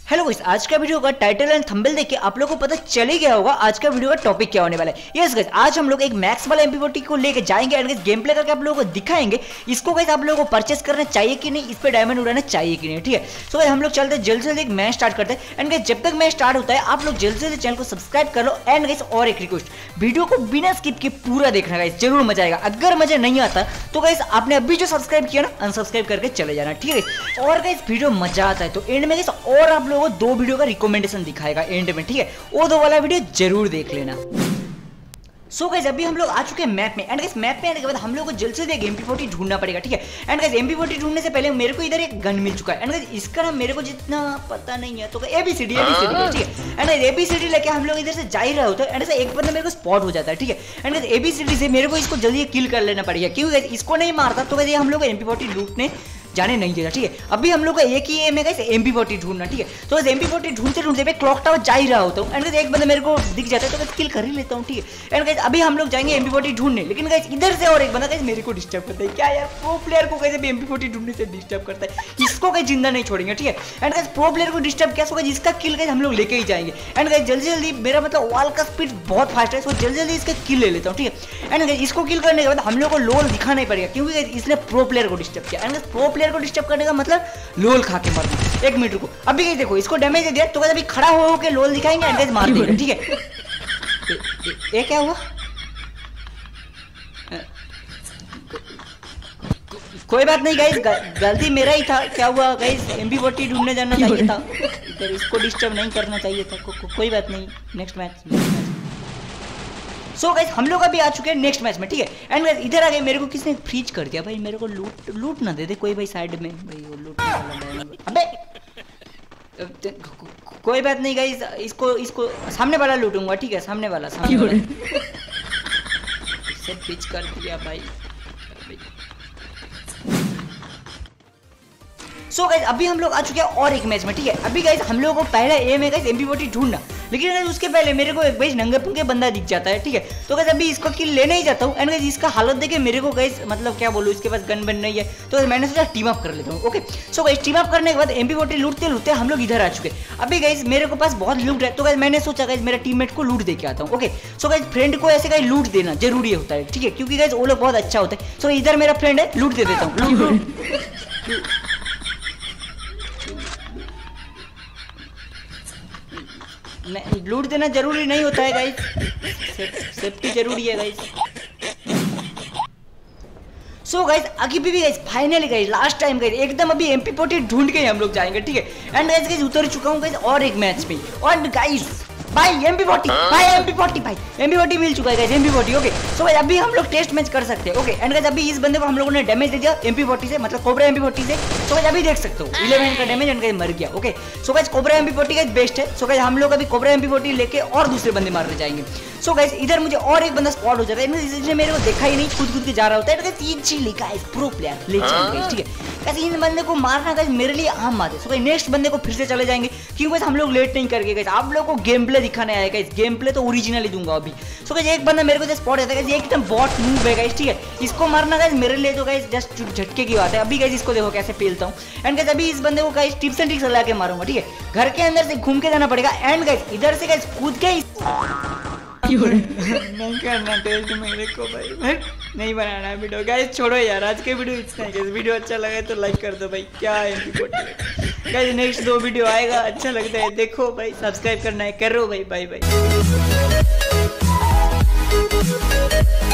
Hello guys, आज का video का टाइटल एंड थंबनेल देख के आप लोगों को पता चल ही गया होगा आज का वीडियो का टॉपिक क्या होने वाला है। यस गाइस, आज हम लोग एक मैक्स वाला MP40 को लेके जाएंगे एंड गाइस गेम प्ले करके आप लोगों को दिखाएंगे इसको गाइस आप लोगों को परचेस करना चाहिए कि नहीं, इस पे डायमंड उड़ाना चाहिए कि नहीं। ठीक है, सो गाइस हम लोग चलते हैं जल्द से जल्द एक मैच स्टार्ट करते हैं एंड गाइस जब तक मैच स्टार्ट होता है आप लोग जल्द से जल्द चैनल को सब्सक्राइब कर लो। एंड गाइस और एक रिक्वेस्ट, वीडियो को बिना स्किप के पूरा देखना गाइस, जरूर मजा आएगा। अगर मजा नहीं आता तो गाइस आपने अभी जो सब्सक्राइब किया ना अनसब्सक्राइब करके चले जाना। ठीक है, और गाइस वीडियो मजा आता है तो एंड में गाइस और आप लोगों को 2 वीडियो का रिकमेंडेशन दिखाएगा एंड में। ठीक है, वो 2 वाला वीडियो जरूर देख लेना। सो गाइस अभी हम लोग आ चुके हैं मैप में एंड गाइस मैप में आने के बाद हम लोग को जल्द से जल्द MP40 ढूंढना पड़ेगा। ठीक है, एंड गाइस MP40 ढूंढने से पहले मेरे को इधर एक गन मिल चुका है एंड गाइस इसका नाम मेरे को जितना पता नहीं है तो ABCD। ठीक है, एंड गाइस ABCD लेके हम लोग इधर से जा ही रहे होते हैं एंड एक बंदा मेरे को स्पॉट हो जाता है। ठीक है, एंड गाइस ABCD से मेरे को इसको जल्दी किल कर लेना पड़ेगा क्योंकि गाइस इसको नहीं मारता तो गाइस हम लोग MP40 लूटने जाने नहीं देगा। ठीक है, अभी हम लोग का एक ही एम है गाइस MP40 ढूंढना। ठीक है, तो बस MP40 ढूंढते ढूंढते मैं क्लॉक टावर जा ही रहा होता हूँ एंड गाइस एक बंदा मेरे को दिख जाता है तो मैं किल कर ही लेता हूँ। ठीक है, एंड गाइस अभी हम लोग जाएंगे MP40 ढूंढने, लेकिन गाइस इधर से और एक बंदा गाइस मेरे को डिस्टर्ब करता है। क्या यार, प्रो प्लेयर को गाइस MP40 ढूंढने से डिस्टर्ब करता है, इसको गाइस जिंदा नहीं छोड़ेंगे। ठीक है, एंड गाइस प्रो प्लेयर को डिस्टर्ब क्या होगा, जिसका किल गाइस हम लोग लेके ही जाएंगे। एंड गाइस जल्दी जल्दी मेरा मतलब वॉल का स्पीड बहुत फास्ट है, तो जल्दी जल्दी इसका किल ले लेता हूँ। ठीक है, एंड गाइस इसको किल करने के बाद हम लोग को लोल दिखाना ही पड़ेगा क्योंकि गाइस इसने प्रो प्लेयर को डिस्टर्ब किया। एंड गाइस प्रो प्लेयर को डिस्टर्ब करने का मतलब लोल खा के मरना। 1 मिनट रुको, अभी गाइस देखो इसको डैमेज दे दिया तो गाइस अभी खड़ा हो के लोल दिखाएंगे एंड गाइस मार देंगे। ठीक है, ये क्या हुआ? कोई बात नहीं गाइस, गलती मेरा ही था। क्या हुआ गाइस, MP40 ढूंढने जाना चाहिए था, इधर इसको डिस्टर्ब नहीं करना चाहिए था। कोई बात नहीं, नेक्स्ट मैच। सो गाइस हम लोग अभी आ चुके हैं नेक्स्ट मैच में। ठीक है, एंड गाइस इधर आ गए, मेरे को किसने फ्रीज कर दिया भाई, मेरे को लूट ना दे दे कोई भाई साइड में भाई, वो लूट। अबे कोई बात नहीं गाइस, इसको सामने वाला लूटूंगा। ठीक है, सामने वाला इससे फ्रीज कर दिया भाई। सो गाइस अभी हम लोग आ चुके हैं और एक मैच में। ठीक है, अभी गाइस हम लोगों को पहला एम है गाइस MP40 ढूंढना, लेकिन गाइस उसके पहले मेरे को एक भाई नंगे पुंगे बंदा दिख जाता है। ठीक है, तो गाइस अभी इसको किल लेने ही जाता हूँ एंड गाइस इसका हालत देखे मेरे को गाइस मतलब क्या बोलूँ, इसके पास गन बन नहीं है तो मैंने सोचा टीम अप कर लेता हूँ। Okay, so guys team up करने के बाद MP40 लूटते लूटते हम लोग इधर आ चुके। अभी गाइस मेरे को पास बहुत लूट है तो गाइस मैंने सोचा गाइस मेरा टीममेट को लूट दे के आता हूँ। ओके, सो गाइस फ्रेंड को ऐसे गाइस लूट देना जरूरी होता है। ठीक है, क्योंकि गाइस वो लोग बहुत अच्छा होता है। सो इधर मेरा फ्रेंड है, लूट दे देता हूँ। लूट देना जरूरी नहीं होता है गाइस, सेफ्टी जरूरी है गाइस। सो गाइस अभी भी guys finally guys last time guys एकदम अभी MP40 ढूंढ के हम लोग जाएंगे। ठीक है, एंड गाइस उतर चुका हूँ गाइस और एक मैच में और गाइस भाई MP40 मिल चुका है guys MP40। Okay, so guys अभी हम लोग टेस्ट मैच कर सकते हैं। ओके, एंड गाइस अभी इस बंदे को हम लोगों ने डैमेज दे दिया MP40 से, मतलब कोबरा MP40 से। सो गाइस अभी देख सकते हो 11 का डैमेज एंड गाइस मर गया। Okay, so guys cobra MP40 guys best है। सो गाइस हम लोग अभी कोबरा MP40 लेके और दूसरे बंदे मारने जाएंगे। सो गाइस इधर मुझे और एक बंदा स्पॉट हो जाता है, इसने मेरे को देखा ही नहीं, खुद के जा रहा होता है। गाइस 3 चीज लिखा है प्रो प्लेयर लेजेंड गाइस। ठीक है, गाइस इन बंदे को मारना गाइस मेरे लिए आम बात है। सो गाइस नेक्स्ट बंदे को फिर से चले जाएंगे क्योंकि गाइस हम लोग लेट नहीं करके गाइस आप लोगों को गेम प्ले दिखाने आए गाइस, गेम प्ले तो ओरिजिनली दूंगा अभी। सो गाइस एक बंदा मेरे को जस्ट स्पॉट आता है गाइस, ये एकदम बॉट मूव है गाइस। ठीक है, इसको मारना गाइस मेरे लिए तो गाइस जस्ट झटके की बात है। अभी गाइस इसको देखो कैसे पेलता हूं एंड गाइस अभी इस बंदे को गाइस टिप्स एंड ट्रिक्स लगा के मारूंगा। ठीक है, घर के अंदर से घूम के जाना पड़ेगा एंड गाइस इधर से गाइस कूद के नहीं करना टेस्ट मेरे को भाई, नहीं बनाना है वीडियो गाइस, छोड़ो यार आज के वीडियो इतना ही गाइस। वीडियो अच्छा लगा तो लाइक कर दो भाई, क्या है गाइस नेक्स्ट 2 वीडियो आएगा, अच्छा लगता है देखो भाई, सब्सक्राइब करना है करो भाई। Bye bye.